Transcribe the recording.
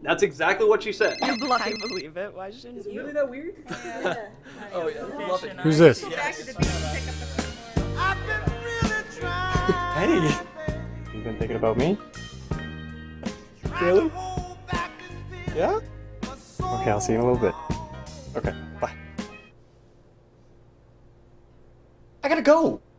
That's exactly what she said. I believe it. Why shouldn't Is it you? really that weird? Yeah. Oh yeah, love it. Who's this? Go back to the beach and pick up the phone more. Hey, you been thinking about me? Really? Yeah? Okay, I'll see you in a little bit. Okay, bye. I gotta go!